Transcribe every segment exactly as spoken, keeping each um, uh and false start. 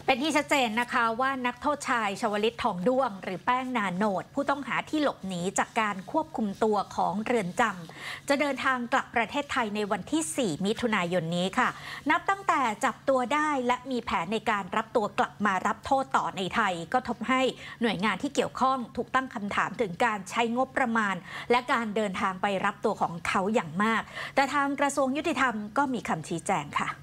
เป็นที่ชัดเจนนะคะว่านักโทษชายชวลิตทองด้วงหรือแป้งนาโนดผู้ต้องหาที่หลบหนีจากการควบคุมตัวของเรือนจำจะเดินทางกลับประเทศไทยในวันที่สี่มิถุนายนนี้ค่ะนับตั้งแต่จับตัวได้และมีแผนในการรับตัวกลับมารับโทษต่อในไทยก็ทำให้หน่วยงานที่เกี่ยวข้องถูกตั้งคำถามถึงการใช้งบประมาณและการเดินทางไปรับตัวของเขาอย่างมากแต่ทางกระทรวงยุติธรรมก็มีคำชี้แจงค่ะ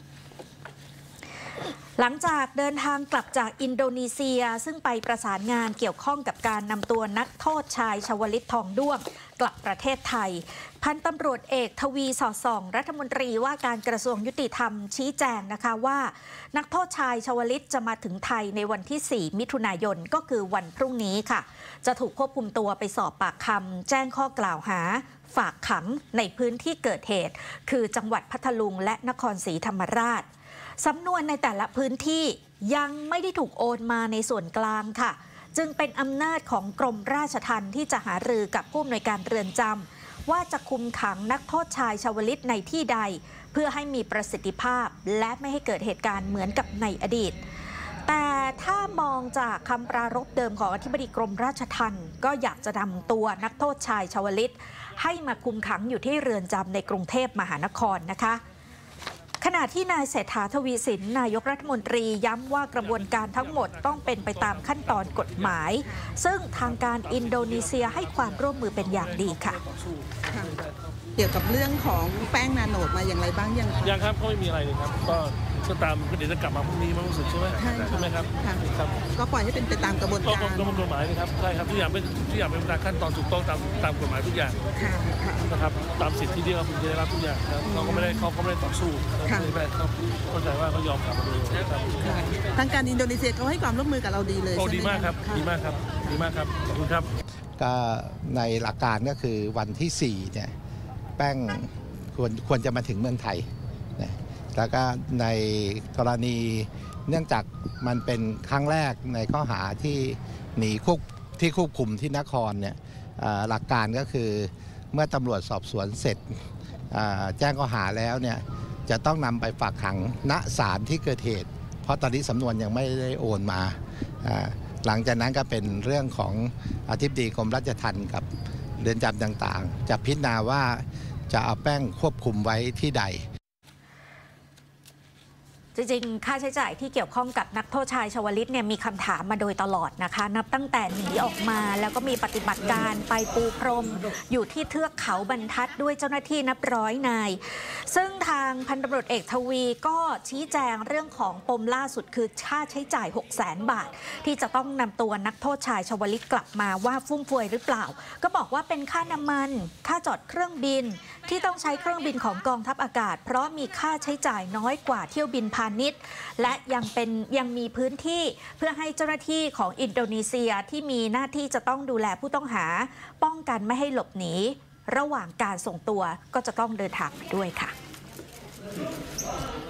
หลังจากเดินทางกลับจากอินโดนีเซียซึ่งไปประสานงานเกี่ยวข้องกับการนำตัวนักโทษชายชวลิตทองด้วงกลับประเทศไทยพันตำรวจเอกทวีสอดส่องรัฐมนตรีว่าการกระทรวงยุติธรรมชี้แจงนะคะว่านักโทษชายชวลิตจะมาถึงไทยในวันที่สี่มิถุนายนก็คือวันพรุ่งนี้ค่ะจะถูกควบคุมตัวไปสอบปากคำแจ้งข้อกล่าวหาฝากขังในพื้นที่เกิดเหตุคือจังหวัดพัทลุงและนครศรีธรรมราชสำนวนในแต่ละพื้นที่ยังไม่ได้ถูกโอนมาในส่วนกลางค่ะจึงเป็นอำนาจของกรมราชทัณฑ์ที่จะหารือกับผู้อำนวยการเรือนจำว่าจะคุมขังนักโทษชายชวลิตในที่ใดเพื่อให้มีประสิทธิภาพและไม่ให้เกิดเหตุการณ์เหมือนกับในอดีตแต่ถ้ามองจากคำปรารภเดิมของอธิบดีกรมราชทัณฑ์ก็อยากจะนำตัวนักโทษชายชวลิตให้มาคุมขังอยู่ที่เรือนจำในกรุงเทพมหานครนะคะขณะที่นายเศรษฐาทวีสินนายกรัฐมนตรีย้ำว่ากระบวนการทั้งหมดต้องเป็นไปตามขั้นตอนกฎหมายซึ่งทางการอินโดนีเซียให้ความร่วมมือเป็นอย่างดีค่ะเกี่ยวกับเรื่องของแป้งนาโนดมาอย่างไรบ้างยังคะยังครับก็ไม่มีอะไรเลยครับก็ก็ตามเดี๋ยวจะกลับมาพรุ่งนี้มั้งรู้สึกใช่ไหมใช่ไหมครับครับก็ปล่อยให้เป็นไปตามกระบวนการกระบวนการเลยครับใช่ครับทุกอย่างเป็นทุกอย่างเป็นตามขั้นตอนถูกต้องตามตามกฎหมายทุกอย่างนะครับตามสิทธิที่เขาจะได้รับทุกอย่างเขาก็ไม่ได้เขาก็ไม่ได้ต่อสู้เขาเข้าใจว่าเขายอมกลับมาเลยทางการอินโดนีเซียเขาให้ความร่วมมือกับเราดีเลยโอ้ดีมากครับดีมากครับดีมากครับขอบคุณครับก็ในหลักการก็คือวันที่สี่เนี่ยแป้งควรควรจะมาถึงเมืองไทยนะแล้วก็ในกรณีเนื่องจากมันเป็นครั้งแรกในข้อหาที่หนีคุกที่ควบคุมที่นครเนี่ยหลักการก็คือเมื่อตำรวจสอบสวนเสร็จแจ้งข้อหาแล้วเนี่ยจะต้องนำไปฝากขังณศาลที่เกิดเหตุเพราะตอนนี้สำนวนยังไม่ได้โอนมาหลังจากนั้นก็เป็นเรื่องของอธิบดีกรมราชทัณฑ์กับเรือนจำต่างๆจะพิจารณาว่าจะเอาแป้งควบคุมไว้ที่ใดจริงๆค่าใช้จ่ายที่เกี่ยวข้องกับนักโทษชายชวลิตเนี่ยมีคำถามมาโดยตลอดนะคะนับตั้งแต่หนีออกมาแล้วก็มีปฏิบัติการไปปูพรมอยู่ที่เทือกเขาบรรทัดด้วยเจ้าหน้าที่นับร้อยนายซึ่งทางพันตำรวจเอกทวีก็ชี้แจงเรื่องของปมล่าสุดคือค่าใช้จ่าย หกแสน บาทที่จะต้องนำตัวนักโทษชายชวลิตกลับมาว่าฟุ่มเฟือยหรือเปล่าก็บอกว่าเป็นค่าน้ำมันค่าจอดเครื่องบินที่ต้องใช้เครื่องบินของกองทัพอากาศเพราะมีค่าใช้จ่ายน้อยกว่าเที่ยวบินพาณิชย์และยังเป็นยังมีพื้นที่เพื่อให้เจ้าหน้าที่ของอินโดนีเซียที่มีหน้าที่จะต้องดูแลผู้ต้องหาป้องกันไม่ให้หลบหนีระหว่างการส่งตัวก็จะต้องเดินทางไปด้วยค่ะ